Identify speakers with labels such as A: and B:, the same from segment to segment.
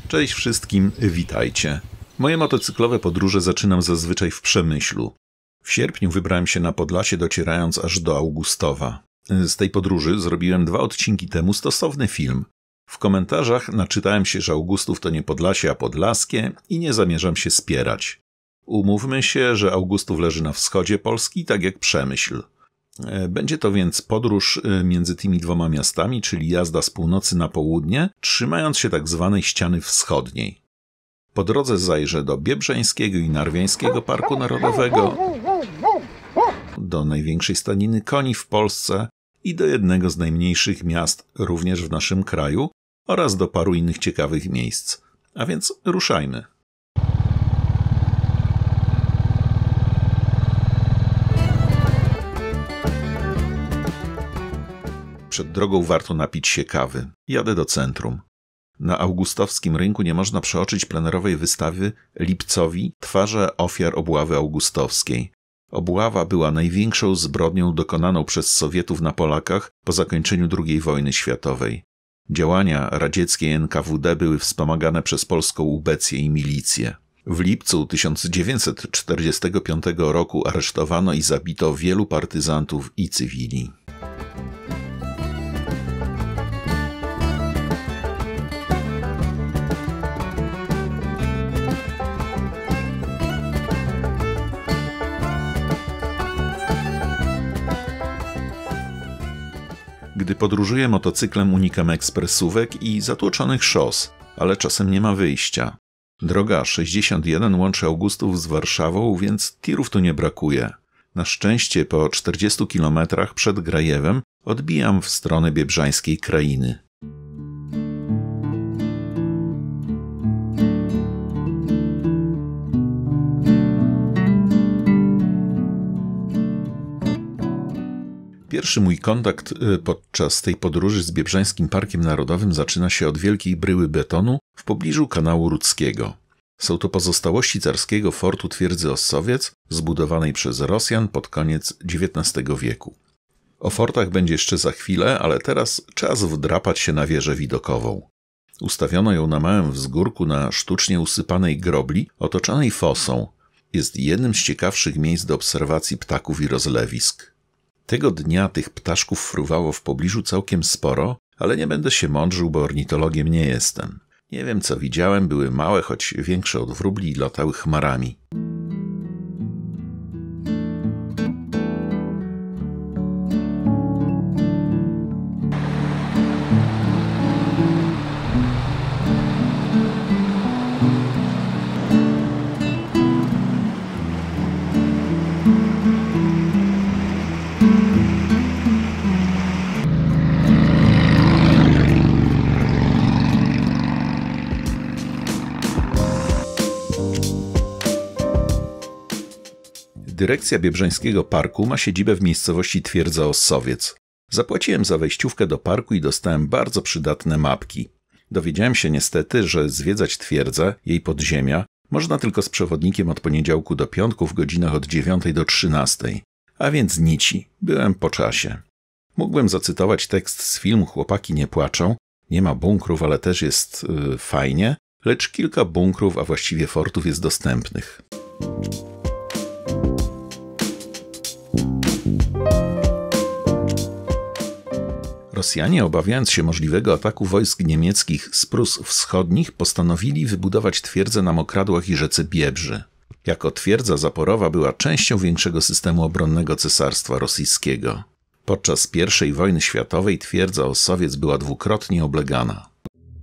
A: Cześć wszystkim, witajcie. Moje motocyklowe podróże zaczynam zazwyczaj w Przemyślu. W sierpniu wybrałem się na Podlasie, docierając aż do Augustowa. Z tej podróży zrobiłem 2 odcinki temu stosowny film. W komentarzach naczytałem się, że Augustów to nie Podlasie, a Podlaskie i nie zamierzam się spierać. Umówmy się, że Augustów leży na wschodzie Polski, tak jak Przemyśl. Będzie to więc podróż między tymi 2 miastami, czyli jazda z północy na południe, trzymając się tak zwanej ściany wschodniej. Po drodze zajrzę do Biebrzańskiego i Narwiańskiego Parku Narodowego, do największej stadniny koni w Polsce i do jednego z najmniejszych miast również w naszym kraju oraz do paru innych ciekawych miejsc. A więc ruszajmy. Przed drogą warto napić się kawy. Jadę do centrum. Na augustowskim rynku nie można przeoczyć plenerowej wystawy Lipcowi Twarze ofiar obławy augustowskiej. Obława była największą zbrodnią dokonaną przez Sowietów na Polakach po zakończeniu II wojny światowej. Działania radzieckiej NKWD były wspomagane przez polską ubecję i milicję. W lipcu 1945 roku aresztowano i zabito wielu partyzantów i cywili. Gdy podróżuję motocyklem, unikam ekspresówek i zatłoczonych szos, ale czasem nie ma wyjścia. Droga 61 łączy Augustów z Warszawą, więc tirów tu nie brakuje. Na szczęście po 40 kilometrach przed Grajewem odbijam w stronę biebrzańskiej krainy. Pierwszy mój kontakt podczas tej podróży z Biebrzańskim Parkiem Narodowym zaczyna się od wielkiej bryły betonu w pobliżu kanału Rudzkiego. Są to pozostałości carskiego fortu twierdzy Ossowiec, zbudowanej przez Rosjan pod koniec XIX wieku. O fortach będzie jeszcze za chwilę, ale teraz czas wdrapać się na wieżę widokową. Ustawiono ją na małym wzgórku na sztucznie usypanej grobli, otoczonej fosą. Jest jednym z ciekawszych miejsc do obserwacji ptaków i rozlewisk. Tego dnia tych ptaszków fruwało w pobliżu całkiem sporo, ale nie będę się mądrzył, bo ornitologiem nie jestem. Nie wiem, co widziałem, były małe, choć większe od wróbli i latały chmarami. Dyrekcja Biebrzańskiego Parku ma siedzibę w miejscowości Twierdza Ossowiec. Zapłaciłem za wejściówkę do parku i dostałem bardzo przydatne mapki. Dowiedziałem się niestety, że zwiedzać twierdzę, jej podziemia, można tylko z przewodnikiem od poniedziałku do piątku w godzinach od 9 do 13. A więc nici, byłem po czasie. Mógłbym zacytować tekst z filmu Chłopaki nie płaczą. Nie ma bunkrów, ale też jest fajnie, lecz kilka bunkrów, a właściwie fortów jest dostępnych. Rosjanie, obawiając się możliwego ataku wojsk niemieckich z Prus Wschodnich, postanowili wybudować twierdzę na Mokradłach i rzece Biebrzy. Jako twierdza zaporowa była częścią większego systemu obronnego Cesarstwa Rosyjskiego. Podczas I wojny światowej twierdza Ossowiec była dwukrotnie oblegana.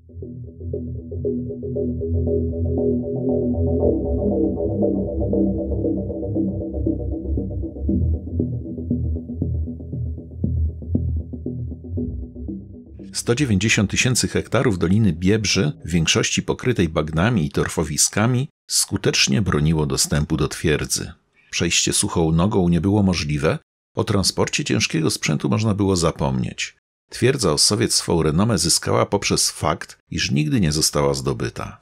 A: Sto 90 000 hektarów Doliny Biebrzy, w większości pokrytej bagnami i torfowiskami, skutecznie broniło dostępu do twierdzy. Przejście suchą nogą nie było możliwe, o transporcie ciężkiego sprzętu można było zapomnieć. Twierdza Ossowiec swą renomę zyskała poprzez fakt, iż nigdy nie została zdobyta.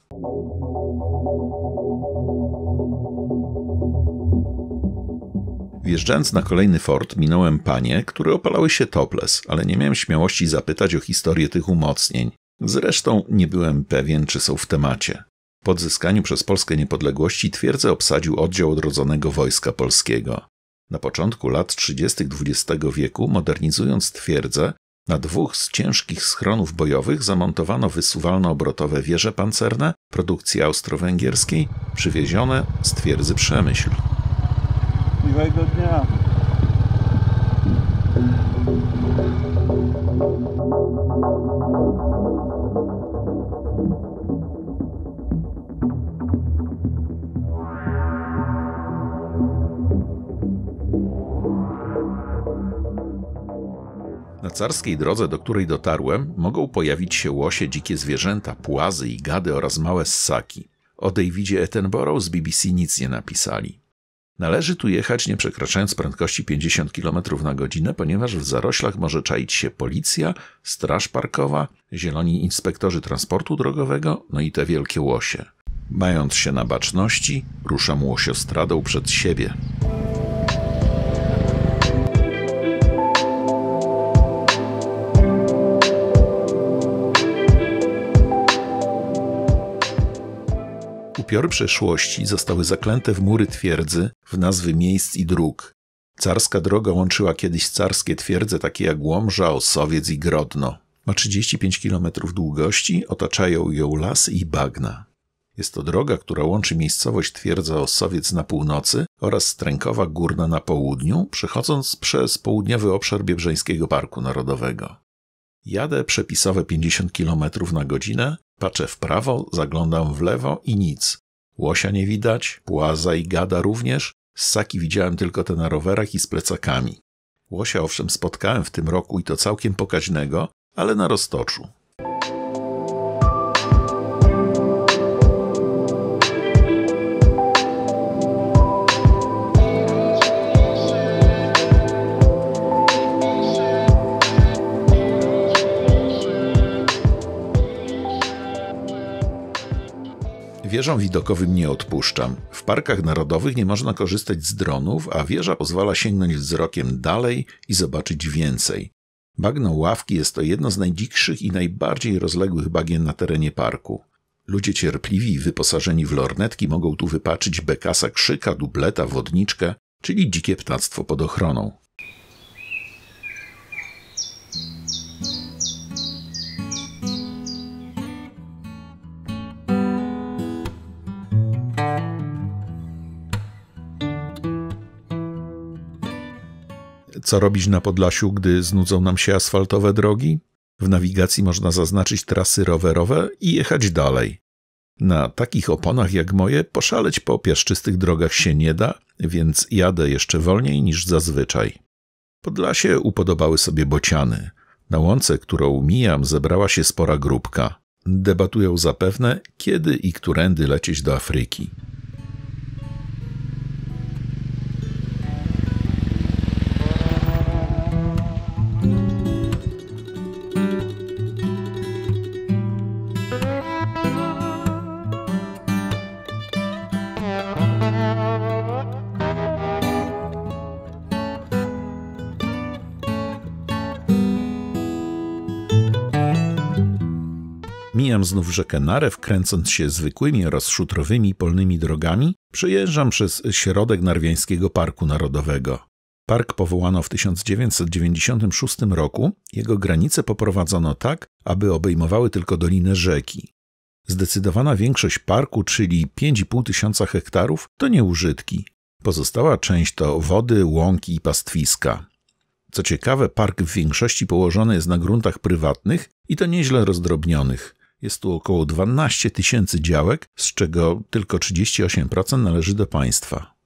A: Wjeżdżając na kolejny fort, minąłem panie, które opalały się topless, ale nie miałem śmiałości zapytać o historię tych umocnień. Zresztą nie byłem pewien, czy są w temacie. Po odzyskaniu przez Polskę niepodległości twierdzę obsadził oddział Odrodzonego Wojska Polskiego. Na początku lat 30. XX wieku, modernizując twierdzę, na 2 z ciężkich schronów bojowych zamontowano wysuwalno-obrotowe wieże pancerne produkcji austro-węgierskiej, przywiezione z twierdzy Przemyśl.
B: Miłego dnia.
A: Na carskiej drodze, do której dotarłem, mogą pojawić się łosie, dzikie zwierzęta, płazy i gady oraz małe ssaki. O Davidzie Attenborough z BBC nic nie napisali. Należy tu jechać nie przekraczając prędkości 50 km na godzinę, ponieważ w zaroślach może czaić się policja, straż parkowa, zieloni inspektorzy transportu drogowego, no i te wielkie łosie. Mając się na baczności, ruszam łosiostradą przed siebie. Upiory przeszłości zostały zaklęte w mury twierdzy, w nazwy miejsc i dróg. Carska droga łączyła kiedyś carskie twierdze takie jak Łomża, Ossowiec i Grodno. Ma 35 km długości, otaczają ją lasy i bagna. Jest to droga, która łączy miejscowość Twierdza Ossowiec na północy oraz Strękowa Górna na południu, przechodząc przez południowy obszar Biebrzańskiego Parku Narodowego. Jadę przepisowe 50 km na godzinę, patrzę w prawo, zaglądam w lewo i nic. Łosia nie widać, płaza i gada również, ssaki widziałem tylko te na rowerach i z plecakami. Łosia owszem spotkałem w tym roku i to całkiem pokaźnego, ale na roztoczu. Wieżom widokowym nie odpuszczam. W parkach narodowych nie można korzystać z dronów, a wieża pozwala sięgnąć wzrokiem dalej i zobaczyć więcej. Bagno Ławki jest to jedno z najdzikszych i najbardziej rozległych bagien na terenie parku. Ludzie cierpliwi i wyposażeni w lornetki mogą tu wypatrzyć bekasa krzyka, dubleta, wodniczkę, czyli dzikie ptactwo pod ochroną. Co robić na Podlasiu, gdy znudzą nam się asfaltowe drogi? W nawigacji można zaznaczyć trasy rowerowe i jechać dalej. Na takich oponach jak moje poszaleć po piaszczystych drogach się nie da, więc jadę jeszcze wolniej niż zazwyczaj. Podlasie upodobały sobie bociany. Na łące, którą mijam, zebrała się spora grupka. Debatują zapewne, kiedy i którędy lecieć do Afryki. Mijam znów rzekę Narew, kręcąc się zwykłymi oraz szutrowymi polnymi drogami, przejeżdżam przez środek Narwiańskiego Parku Narodowego. Park powołano w 1996 roku, jego granice poprowadzono tak, aby obejmowały tylko dolinę rzeki. Zdecydowana większość parku, czyli 5,5 tysiąca hektarów, to nieużytki. Pozostała część to wody, łąki i pastwiska. Co ciekawe, park w większości położony jest na gruntach prywatnych i to nieźle rozdrobnionych. Jest tu około 12 tysięcy działek, z czego tylko 38% należy do państwa.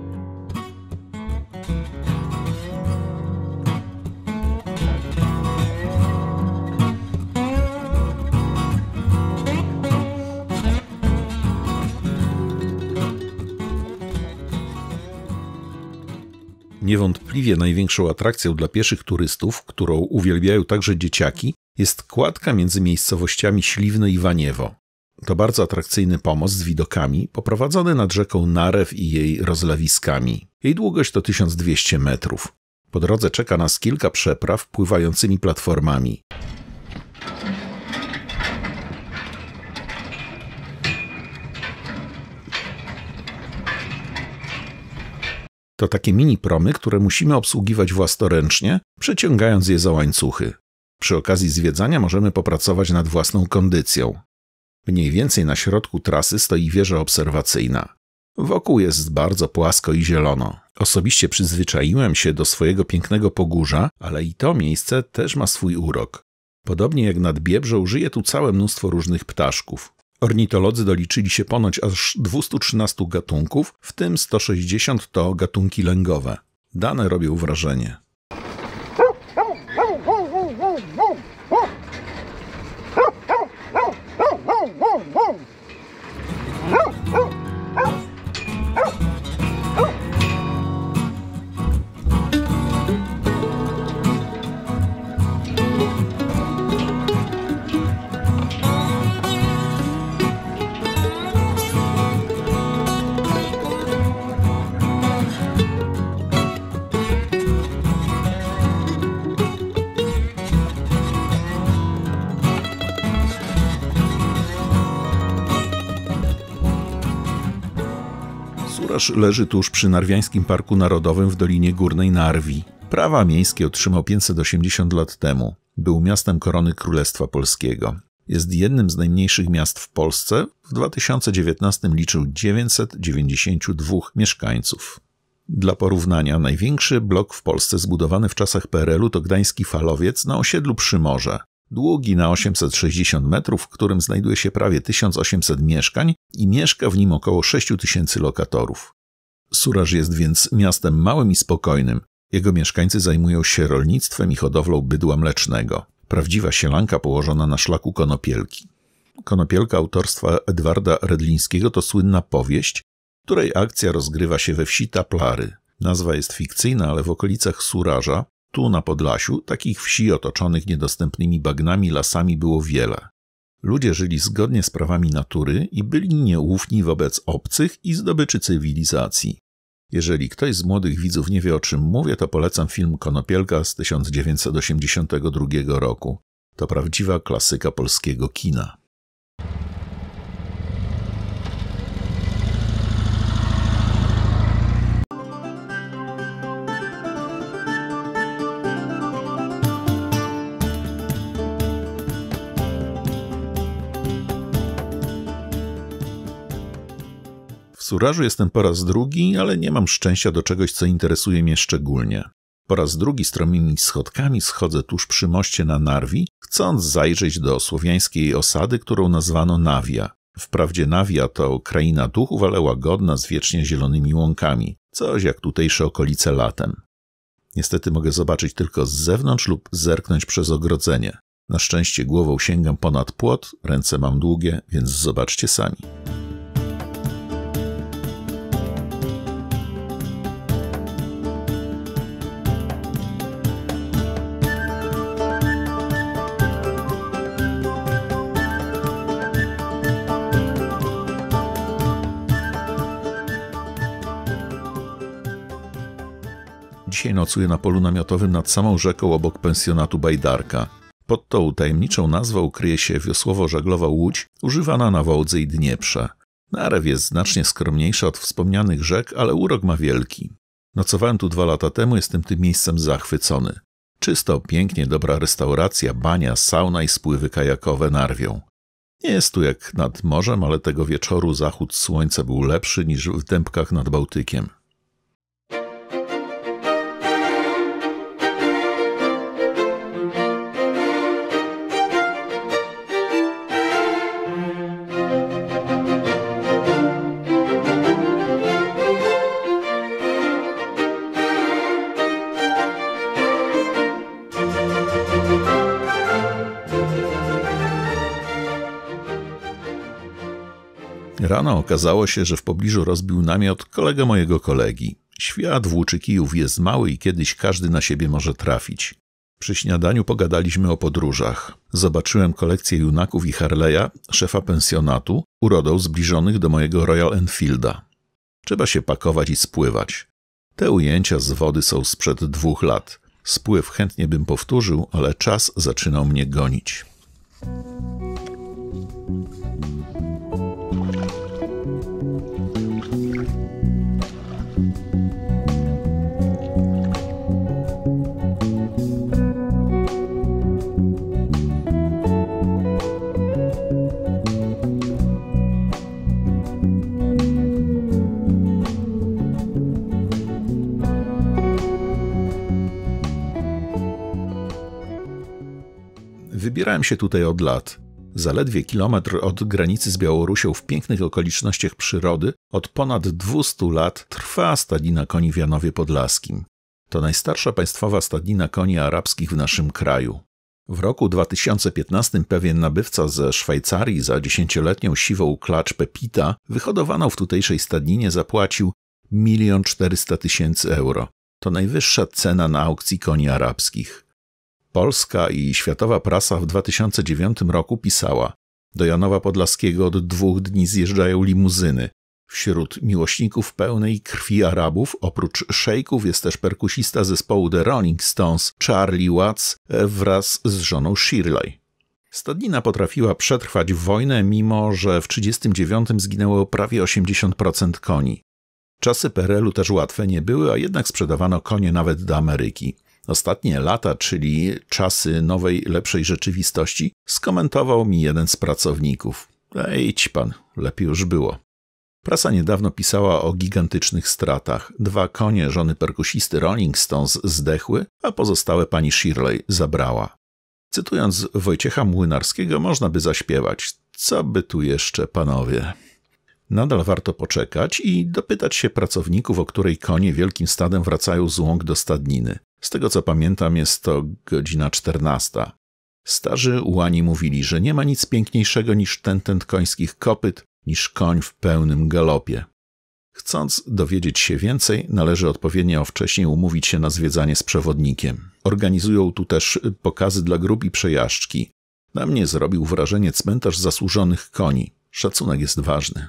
A: Niewątpliwie największą atrakcją dla pieszych turystów, którą uwielbiają także dzieciaki, jest kładka między miejscowościami Śliwno i Waniewo. To bardzo atrakcyjny pomost z widokami, poprowadzony nad rzeką Narew i jej rozlewiskami. Jej długość to 1200 metrów. Po drodze czeka nas kilka przepraw pływającymi platformami. To takie mini promy, które musimy obsługiwać własnoręcznie, przeciągając je za łańcuchy. Przy okazji zwiedzania możemy popracować nad własną kondycją. Mniej więcej na środku trasy stoi wieża obserwacyjna. Wokół jest bardzo płasko i zielono. Osobiście przyzwyczaiłem się do swojego pięknego Pogórza, ale i to miejsce też ma swój urok. Podobnie jak nad Biebrzą żyje tu całe mnóstwo różnych ptaszków. Ornitolodzy doliczyli się ponoć aż 213 gatunków, w tym 160 to gatunki lęgowe. Dane robią wrażenie. Suraż leży tuż przy Narwiańskim Parku Narodowym w Dolinie Górnej Narwi. Prawa miejskie otrzymał 580 lat temu. Był miastem korony Królestwa Polskiego. Jest jednym z najmniejszych miast w Polsce. W 2019 liczył 992 mieszkańców. Dla porównania, największy blok w Polsce zbudowany w czasach PRL-u to gdański Falowiec na osiedlu Przymorze. Długi na 860 metrów, w którym znajduje się prawie 1800 mieszkań i mieszka w nim około 6000 lokatorów. Suraż jest więc miastem małym i spokojnym. Jego mieszkańcy zajmują się rolnictwem i hodowlą bydła mlecznego. Prawdziwa sielanka położona na szlaku Konopielki. Konopielka autorstwa Edwarda Redlińskiego to słynna powieść, której akcja rozgrywa się we wsi Taplary. Nazwa jest fikcyjna, ale w okolicach Suraża, tu na Podlasiu, takich wsi otoczonych niedostępnymi bagnami lasami było wiele. Ludzie żyli zgodnie z prawami natury i byli nieufni wobec obcych i zdobyczy cywilizacji. Jeżeli ktoś z młodych widzów nie wie, o czym mówię, to polecam film Konopielka z 1982 roku. To prawdziwa klasyka polskiego kina. W Surażu jestem po raz drugi, ale nie mam szczęścia do czegoś, co interesuje mnie szczególnie. Po raz drugi stromymi schodkami schodzę tuż przy moście na Narwi, chcąc zajrzeć do słowiańskiej osady, którą nazwano Nawia. Wprawdzie Nawia to kraina duchów, ale łagodna, z wiecznie zielonymi łąkami. Coś jak tutejsze okolice latem. Niestety mogę zobaczyć tylko z zewnątrz lub zerknąć przez ogrodzenie. Na szczęście głową sięgam ponad płot, ręce mam długie, więc zobaczcie sami. Dzisiaj nocuję na polu namiotowym nad samą rzeką obok pensjonatu Bajdarka. Pod tą tajemniczą nazwą kryje się wiosłowo-żaglowa łódź używana na Wołdze i Dnieprze. Narew jest znacznie skromniejsza od wspomnianych rzek, ale urok ma wielki. Nocowałem tu 2 lata temu, jestem tym miejscem zachwycony. Czysto, pięknie, dobra restauracja, bania, sauna i spływy kajakowe narwią. Nie jest tu jak nad morzem, ale tego wieczoru zachód słońca był lepszy niż w Dębkach nad Bałtykiem. Rano okazało się, że w pobliżu rozbił namiot kolega mojego kolegi. Świat włóczy kijów jest mały i kiedyś każdy na siebie może trafić. Przy śniadaniu pogadaliśmy o podróżach. Zobaczyłem kolekcję Junaków i Harley'a, szefa pensjonatu, urodą zbliżonych do mojego Royal Enfielda. Trzeba się pakować i spływać. Te ujęcia z wody są sprzed 2 lat. Spływ chętnie bym powtórzył, ale czas zaczynał mnie gonić. Wybierałem się tutaj od lat. Zaledwie kilometr od granicy z Białorusią w pięknych okolicznościach przyrody od ponad 200 lat trwa stadnina koni w Janowie Podlaskim. To najstarsza państwowa stadnina koni arabskich w naszym kraju. W roku 2015 pewien nabywca ze Szwajcarii za 10-letnią siwą klacz Pepita, wyhodowaną w tutejszej stadninie, zapłacił 1 400 000 euro. To najwyższa cena na aukcji koni arabskich. Polska i światowa prasa w 2009 roku pisała: do Janowa Podlaskiego od 2 dni zjeżdżają limuzyny. Wśród miłośników pełnej krwi Arabów, oprócz szejków, jest też perkusista zespołu The Rolling Stones Charlie Watts wraz z żoną Shirley. Stadnina potrafiła przetrwać wojnę, mimo że w 1939 zginęło prawie 80% koni. Czasy PRL-u też łatwe nie były, a jednak sprzedawano konie nawet do Ameryki. Ostatnie lata, czyli czasy nowej, lepszej rzeczywistości, skomentował mi jeden z pracowników. Idź pan, lepiej już było. Prasa niedawno pisała o gigantycznych stratach. 2 konie żony perkusisty Rolling Stones zdechły, a pozostałe pani Shirley zabrała. Cytując Wojciecha Młynarskiego, można by zaśpiewać: co by tu jeszcze, panowie? Nadal warto poczekać i dopytać się pracowników, o której konie wielkim stadem wracają z łąk do stadniny. Z tego co pamiętam, jest to godzina 14. Starzy ułani mówili, że nie ma nic piękniejszego niż ten końskich kopyt, niż koń w pełnym galopie. Chcąc dowiedzieć się więcej, należy odpowiednio wcześniej umówić się na zwiedzanie z przewodnikiem. Organizują tu też pokazy dla grup i przejażdżki. Na mnie zrobił wrażenie cmentarz zasłużonych koni. Szacunek jest ważny.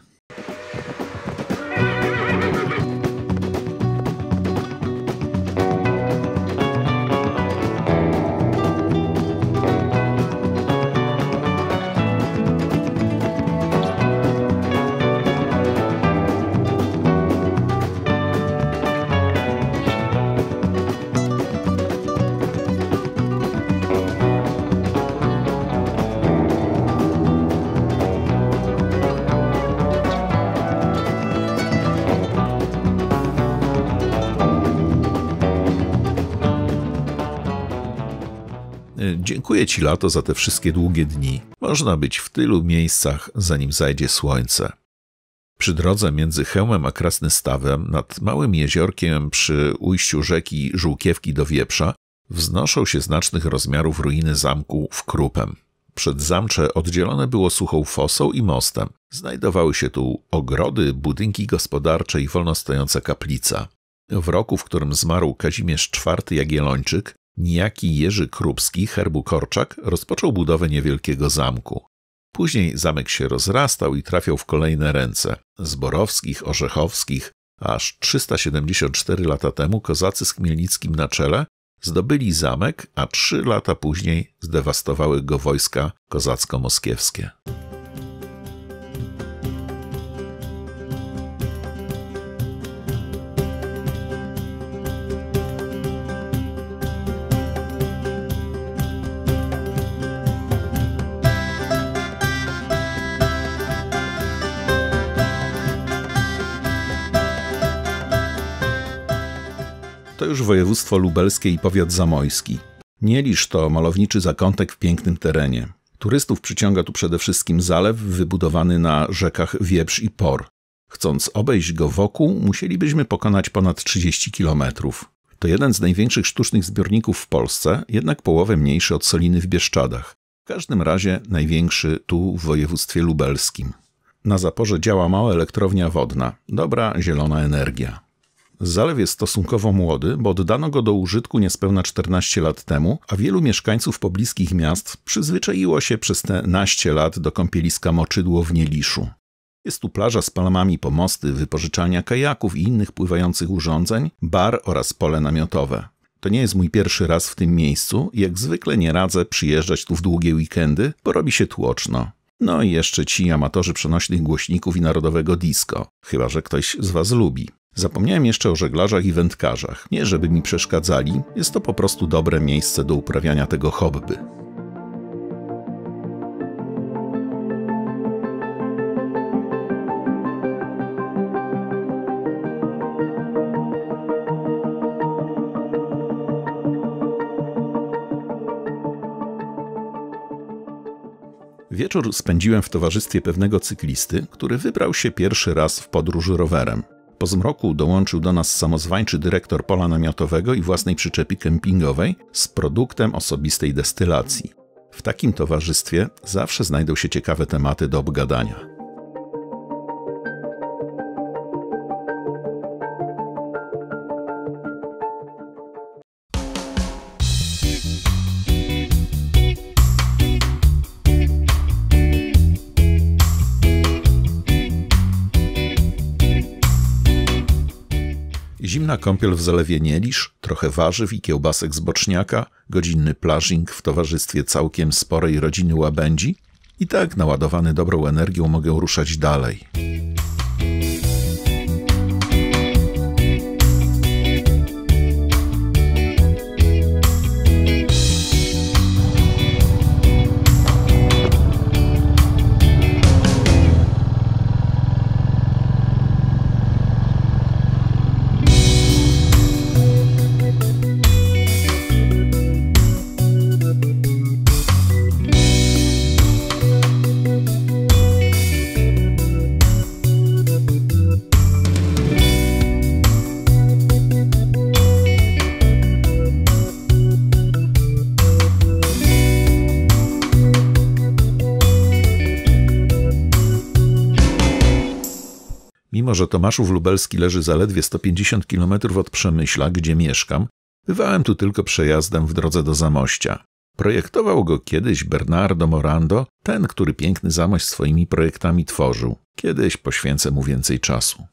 A: Dziękuję ci, lato, za te wszystkie długie dni. Można być w tylu miejscach, zanim zajdzie słońce. Przy drodze między Chełmem a Krasnystawem, nad małym jeziorkiem przy ujściu rzeki Żółkiewki do Wieprza, wznoszą się znacznych rozmiarów ruiny zamku w Krupem. Przedzamcze oddzielone było suchą fosą i mostem. Znajdowały się tu ogrody, budynki gospodarcze i wolno stojąca kaplica. W roku, w którym zmarł Kazimierz IV Jagiellończyk, niejaki Jerzy Krupski, herbu Korczak, rozpoczął budowę niewielkiego zamku. Później zamek się rozrastał i trafiał w kolejne ręce. Zborowskich, Orzechowskich. Aż 374 lata temu kozacy z Chmielnickim na czele zdobyli zamek, a 3 lata później zdewastowały go wojska kozacko-moskiewskie. To już województwo lubelskie i powiat zamojski. Nielisz to malowniczy zakątek w pięknym terenie. Turystów przyciąga tu przede wszystkim zalew wybudowany na rzekach Wieprz i Por. Chcąc obejść go wokół, musielibyśmy pokonać ponad 30 kilometrów. To jeden z największych sztucznych zbiorników w Polsce, jednak połowę mniejszy od Soliny w Bieszczadach. W każdym razie największy tu w województwie lubelskim. Na zaporze działa mała elektrownia wodna. Dobra, zielona energia. Zalew jest stosunkowo młody, bo oddano go do użytku niespełna 14 lat temu, a wielu mieszkańców pobliskich miast przyzwyczaiło się przez te naście lat do kąpieliska Moczydło w Nieliszu. Jest tu plaża z palmami, pomosty, wypożyczalnia kajaków i innych pływających urządzeń, bar oraz pole namiotowe. To nie jest mój pierwszy raz w tym miejscu i jak zwykle nie radzę przyjeżdżać tu w długie weekendy, bo robi się tłoczno. No i jeszcze ci amatorzy przenośnych głośników i narodowego disco, chyba że ktoś z was lubi. Zapomniałem jeszcze o żeglarzach i wędkarzach. Nie żeby mi przeszkadzali, jest to po prostu dobre miejsce do uprawiania tego hobby. Wieczór spędziłem w towarzystwie pewnego cyklisty, który wybrał się pierwszy raz w podróż rowerem. Po zmroku dołączył do nas samozwańczy dyrektor pola namiotowego i własnej przyczepy kempingowej z produktem osobistej destylacji. W takim towarzystwie zawsze znajdą się ciekawe tematy do obgadania. Zimna kąpiel w zalewie Nielisz, trochę warzyw i kiełbasek z boczniaka, godzinny plażing w towarzystwie całkiem sporej rodziny łabędzi i tak naładowany dobrą energią mogę ruszać dalej. Mimo że Tomaszów Lubelski leży zaledwie 150 km od Przemyśla, gdzie mieszkam, bywałem tu tylko przejazdem w drodze do Zamościa. Projektował go kiedyś Bernardo Morando, ten, który piękny Zamość swoimi projektami tworzył. Kiedyś poświęcę mu więcej czasu.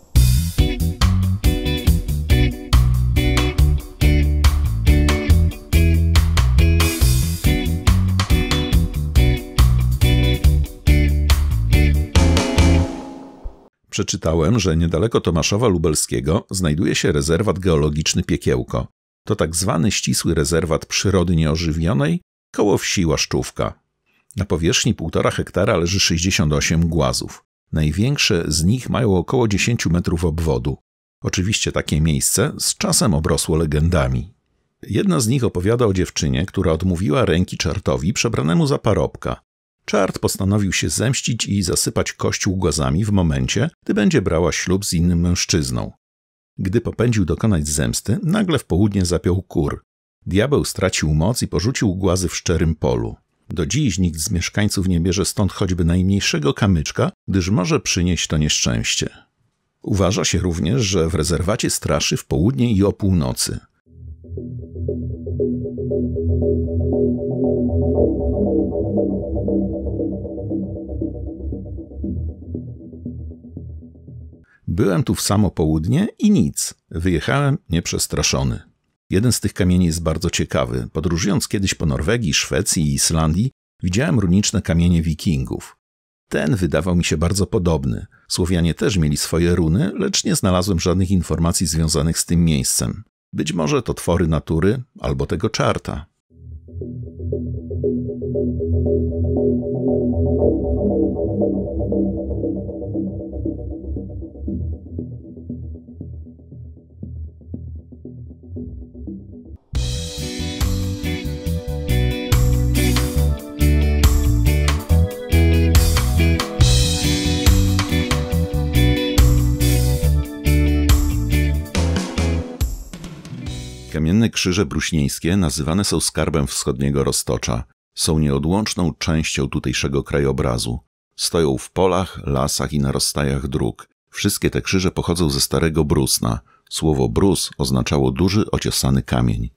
A: Przeczytałem, że niedaleko Tomaszowa Lubelskiego znajduje się rezerwat geologiczny Piekiełko. To tak zwany ścisły rezerwat przyrody nieożywionej koło wsi Łaszczówka. Na powierzchni 1,5 hektara leży 68 głazów. Największe z nich mają około 10 metrów obwodu. Oczywiście takie miejsce z czasem obrosło legendami. Jedna z nich opowiada o dziewczynie, która odmówiła ręki czartowi przebranemu za parobka. Czart postanowił się zemścić i zasypać kościół głazami w momencie, gdy będzie brała ślub z innym mężczyzną. Gdy popędził dokonać zemsty, nagle w południe zapiął kur. Diabeł stracił moc i porzucił głazy w szczerym polu. Do dziś nikt z mieszkańców nie bierze stąd choćby najmniejszego kamyczka, gdyż może przynieść to nieszczęście. Uważa się również, że w rezerwacie straszy w południe i o północy. Byłem tu w samo południe i nic. Wyjechałem nieprzestraszony. Jeden z tych kamieni jest bardzo ciekawy. Podróżując kiedyś po Norwegii, Szwecji i Islandii, widziałem runiczne kamienie wikingów. Ten wydawał mi się bardzo podobny. Słowianie też mieli swoje runy, lecz nie znalazłem żadnych informacji związanych z tym miejscem. Być może to twory natury albo tego czarta. Kamienne krzyże bruśnieńskie nazywane są skarbem wschodniego Roztocza. Są nieodłączną częścią tutejszego krajobrazu. Stoją w polach, lasach i na rozstajach dróg. Wszystkie te krzyże pochodzą ze starego Brusna. Słowo brus oznaczało duży, ociosany kamień.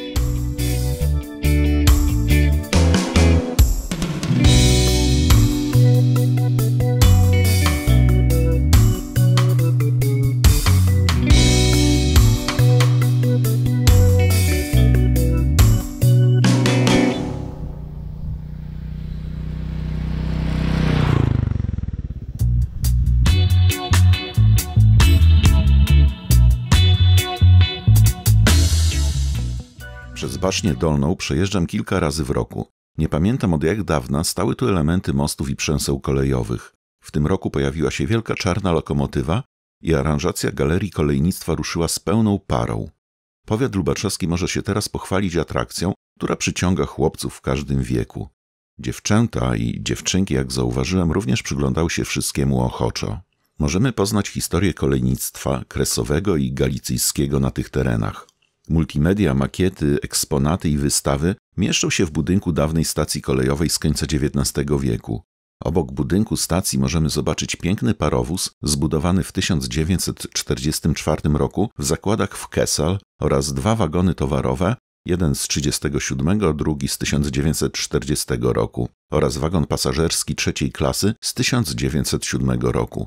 A: Przez Bacznię Dolną przejeżdżam kilka razy w roku. Nie pamiętam od jak dawna stały tu elementy mostów i przęseł kolejowych. W tym roku pojawiła się wielka czarna lokomotywa i aranżacja galerii kolejnictwa ruszyła z pełną parą. Powiat lubaczowski może się teraz pochwalić atrakcją, która przyciąga chłopców w każdym wieku. Dziewczęta i dziewczynki, jak zauważyłem, również przyglądały się wszystkiemu ochoczo. Możemy poznać historię kolejnictwa kresowego i galicyjskiego na tych terenach. Multimedia, makiety, eksponaty i wystawy mieszczą się w budynku dawnej stacji kolejowej z końca XIX wieku. Obok budynku stacji możemy zobaczyć piękny parowóz zbudowany w 1944 roku w zakładach w Kessel oraz 2 wagony towarowe, jeden z 1937, drugi z 1940 roku oraz wagon pasażerski 3. klasy z 1907 roku.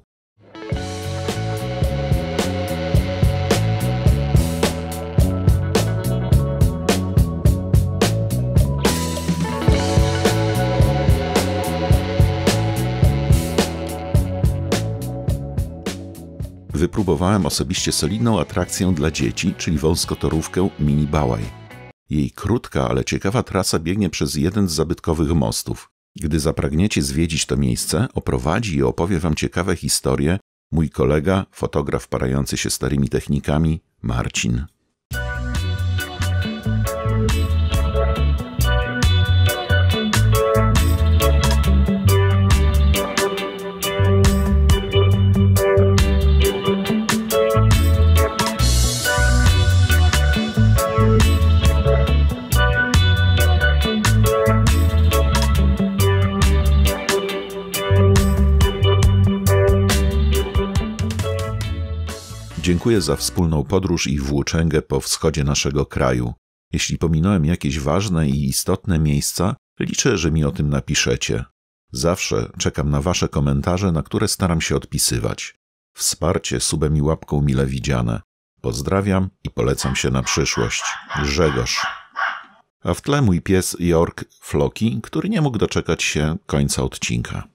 A: Wypróbowałem osobiście solidną atrakcję dla dzieci, czyli wąskotorówkę Mini Bałaj. Jej krótka, ale ciekawa trasa biegnie przez jeden z zabytkowych mostów. Gdy zapragniecie zwiedzić to miejsce, oprowadzi i opowie wam ciekawe historie mój kolega, fotograf parający się starymi technikami, Marcin. Dziękuję za wspólną podróż i włóczęgę po wschodzie naszego kraju. Jeśli pominąłem jakieś ważne i istotne miejsca, liczę, że mi o tym napiszecie. Zawsze czekam na wasze komentarze, na które staram się odpisywać. Wsparcie subem i łapką mile widziane. Pozdrawiam i polecam się na przyszłość. Grzegorz. A w tle mój pies York Floki, który nie mógł doczekać się końca odcinka.